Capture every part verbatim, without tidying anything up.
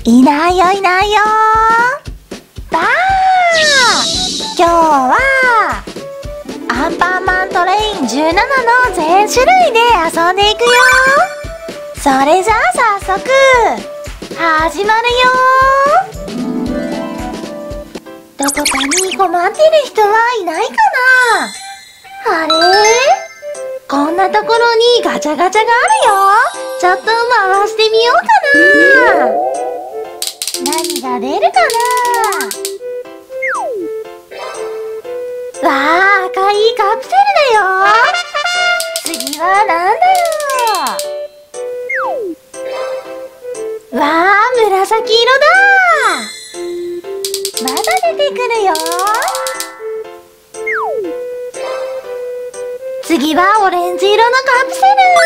いないよいないよー。バー今日はアンパンマントレインじゅうななの全種類で遊んでいくよ。それじゃあ早速始まるよ。どこかに困ってる人はいないかな。あれ、こんなところにガチャガチャがあるよ。ちょっと回してみようかな。何が出るかな。わあ、赤いカプセルだよ。次はなんだろう。わあ、紫色だ。まだ出てくるよ。次はオレンジ色のカプセ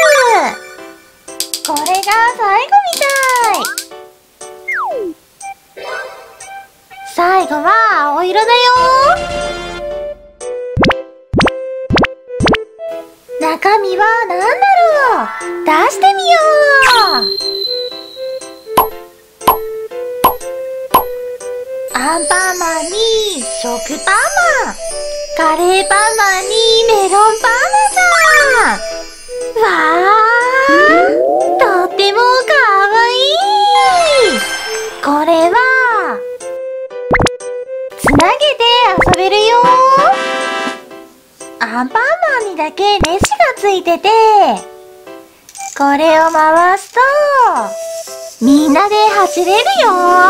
ル。これが最後みたい。最後は青色だよ。中身は何だろう。出してみよう。アンパンマンに食パンマン、カレーパンマンにメロンパンマンだ。わー、とってもかわいい。これはつなげて遊べるよ。アンパンマンにだけネジがついてて、これを回すとみんなで走れるよ。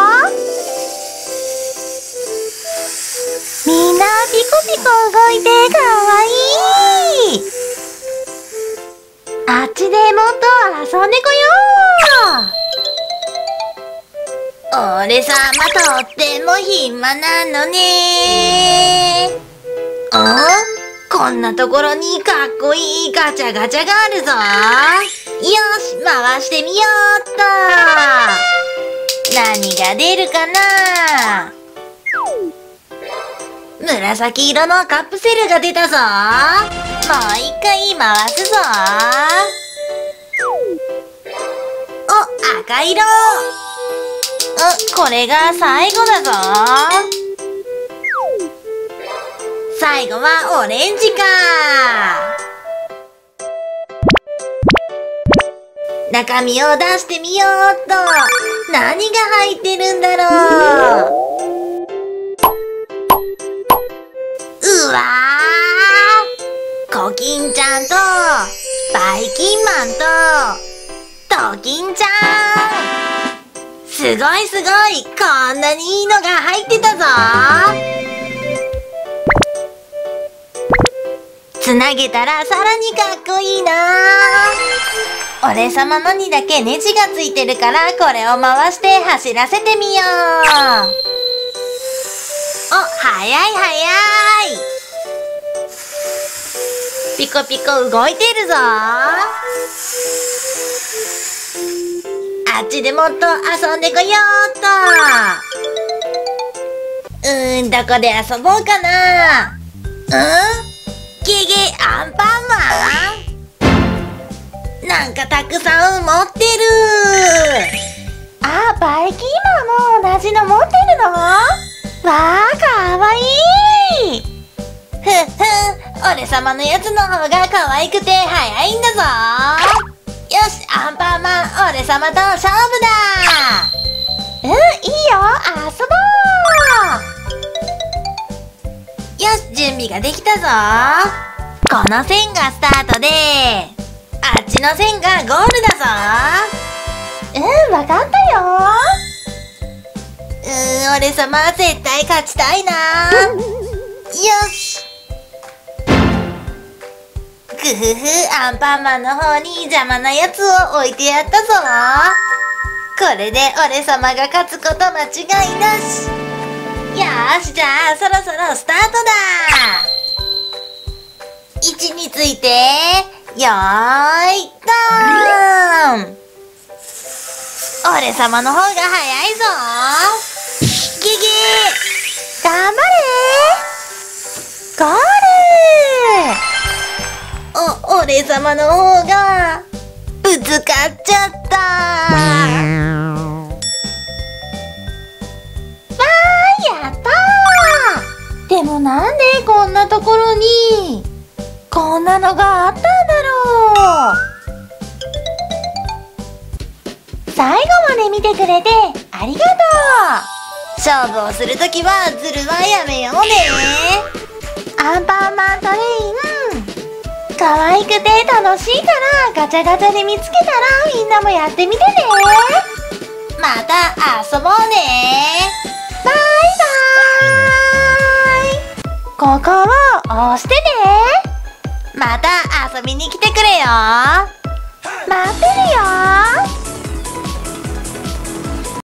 みんなピコピコ動いてかわいい。あっちでもっと遊んでこよう。俺さまとっても暇なのね。あ、こんなところにかっこいいガチャガチャがあるぞ。よし、回してみようっと。何が出るかな。紫色のカプセルが出たぞ。もう一回回すぞ。お、赤色。これが最後だぞ。最後はオレンジか。中身を出してみようっと。何が入ってるんだろう。うわー、コキンちゃんとバイキンマンとトキンちゃん。すごいすごい、こんなにいいのが入ってたぞ。つなげたらさらにかっこいいな。俺様のにだけネジがついてるから、これを回して走らせてみよう。お、早い早い。ピコピコ動いてるぞ。あっちでもっと遊んでこようっと。うーん、どこで遊ぼうかな。うん？ゲゲ、アンパンマン？なんかたくさん持ってる。あ、バイキンマンも同じの持ってるの？わー、かわいい。ふんふん、俺様のやつの方が可愛くて早いんだぞ。よし、アンパンマン、俺様と勝負だ。うん、いいよ、遊ぼう。よし、準備ができたぞ。この線がスタートで、あっちの線がゴールだぞ。うん、わかったよ。うーん、俺様絶対勝ちたいな。よし。ふふふ、アンパンマンの方に邪魔なやつを置いてやったぞ。これで俺様が勝つこと間違いなし。よーし、じゃあそろそろスタートだ。位置について、よーい、ドーン。俺様の方が早いぞ。ゲゲー、頑張れー。ゴール。お、俺様の方がぶつかっちゃった。 もなんでこんなところにこんなのがあったんだろう。最後まで見てくれてありがとう。勝負をするときはズルはやめようね。アンパンマントレイン可愛くて楽しいからガチャガチャで見つけたらみんなもやってみてね。また遊ぼうね。バイバーイ。ここを押してね。また遊びに来てくれよ。待ってるよ。